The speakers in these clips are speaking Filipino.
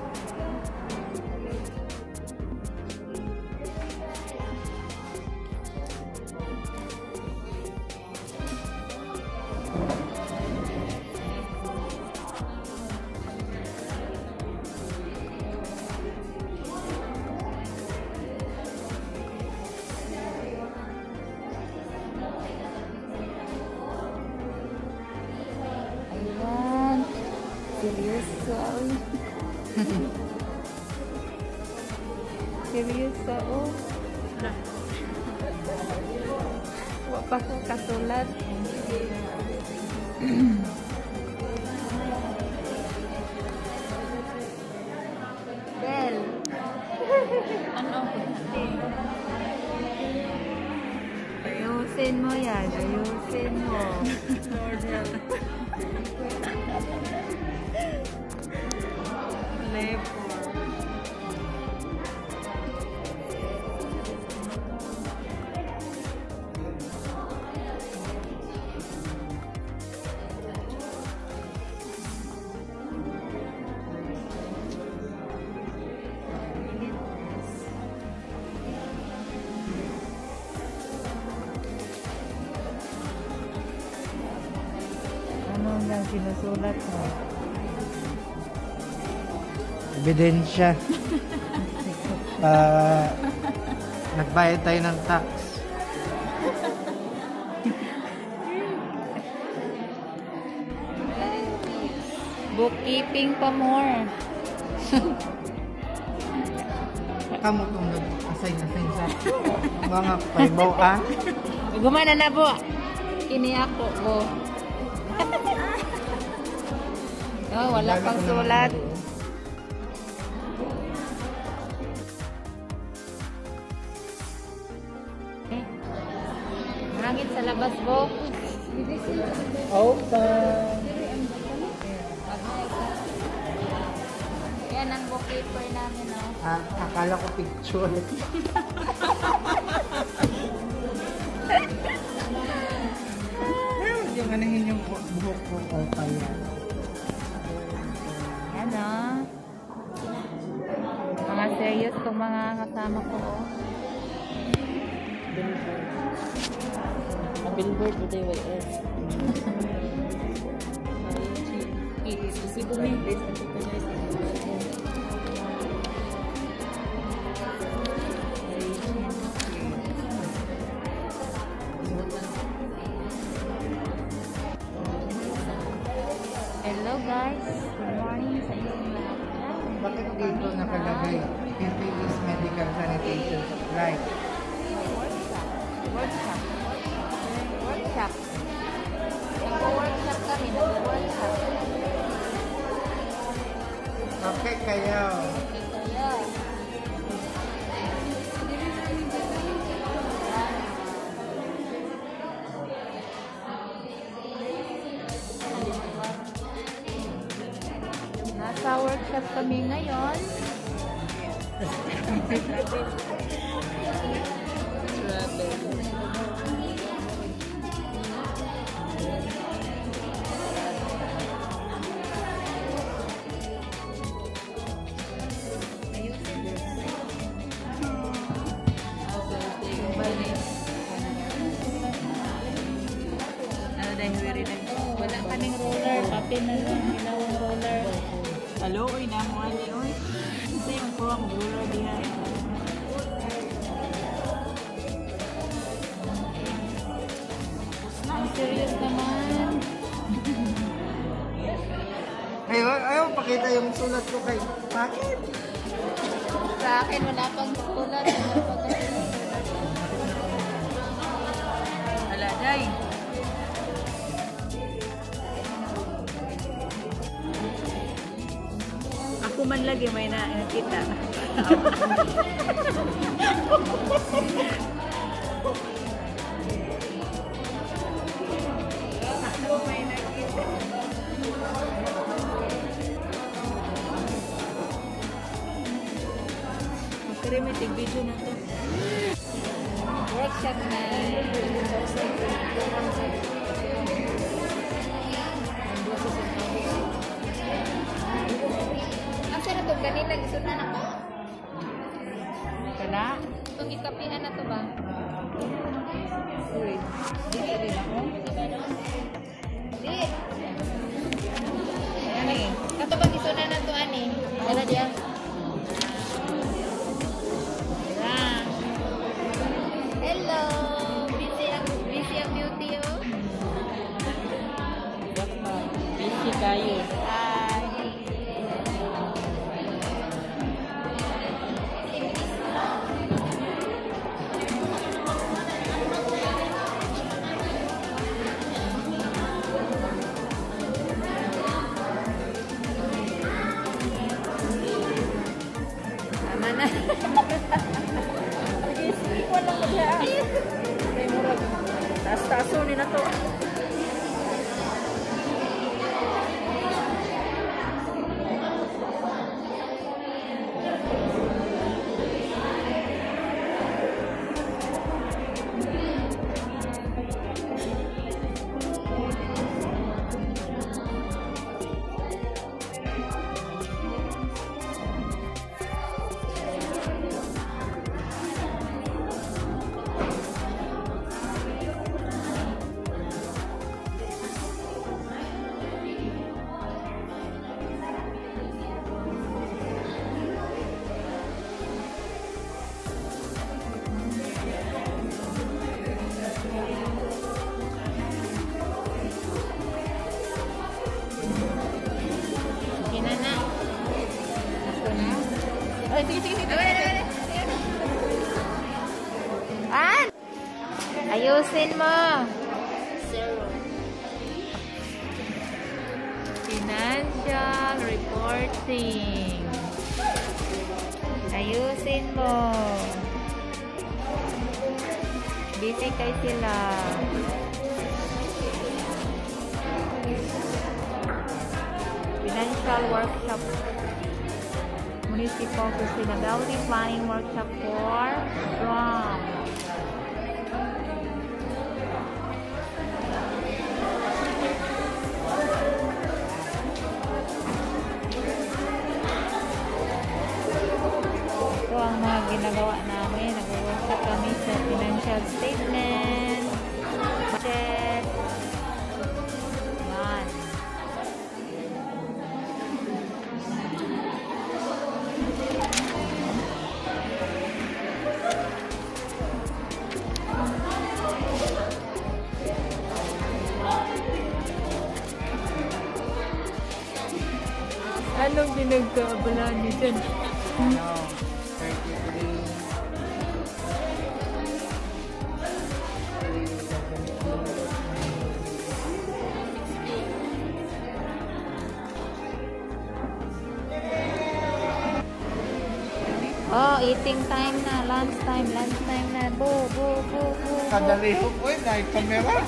Seryoso, oh. Wala pa ko kasulat. Bel. Ano? Ayusin mo yan. Ayusin mo. Lepo. Ano lang sinusulat mo? Ebidensya. Nagbayad tayo ng tax. Bookkeeping pa more. Kamu itong nag-assign sa mga paybaw, ah? Gumana na po. Kini ako po. Oh, wala pang sulat. Hangit sa labas po. Open. Yan ang bookkeeper namin, oh. Ah, akala ko picture. Yung anahin yung buhok ko o kaya. Yan, oh. Mga serious itong mga kasama ko, oh. Billboard with DSWD. Hello guys, good morning sa inyong lahat. Bakit dito nakalagay? PPE's medical sanitation supply. Workshop. Nag-workshop kami, nag-workshop. Okay kayo. Kaya. Nasa workshop kami ngayon. Wala kaming roller, papel na lang, ilawang roller. Hello, oy, namuha niyo, oy. Kasi yung prom ruler behind. Ang serious naman. Ayaw pakita yung sulat ko kay bakit? Sa akin, wala pang sulat. Wala pang sulat. Wala, day. Ako man lagi may nakita. Magkari may tig-video na to. Workshop na. Asa na ito kanina gisunan ako. Kana? Itong ikapian na to ba? Uy, dito din ako. Di. Ani? Kato ba gisunan na to ani? Wala diya. Hello. Busy ang beauty oh. Busy kayo. Hi. Tama na. Sige, speak mo lang ko diya. Kay murag. Taas-taaso ni na to. Ay, sige. An? Ayusin mo. Financial reporting. Ayusin mo. Busy kay sila. Financial workshop. Municipal Sustainability Planning Workshop for Rom. Ito ang mga ginagawa namin. Nag-workshop kami sa financial statement, budget. Yan. Anong pinagkaabalaan niyo dyan? Ano, 33. Oh, eating time na, lunch time na. Bo. Kadali ko po eh, dahil kamera.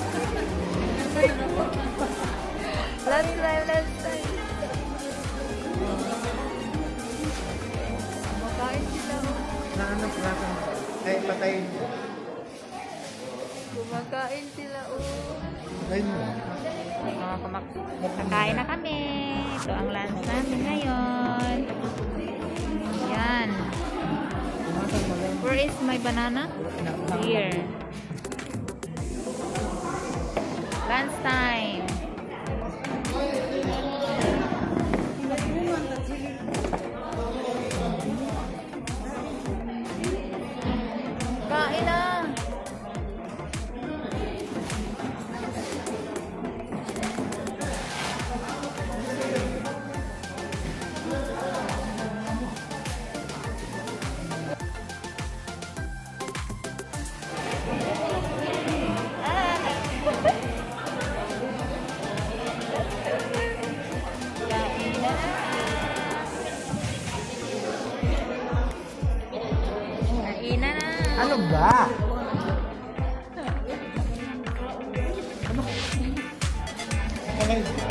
Lunch time. Kumakain sila. Naano pala ka? Ay, patayin mo. Kumakain sila, Patayin mo. Kakain na kami. Ito ang lunch namin ngayon. Yan. Where is my banana? Here. Lunch time. Kain na. Ano ba? Ano?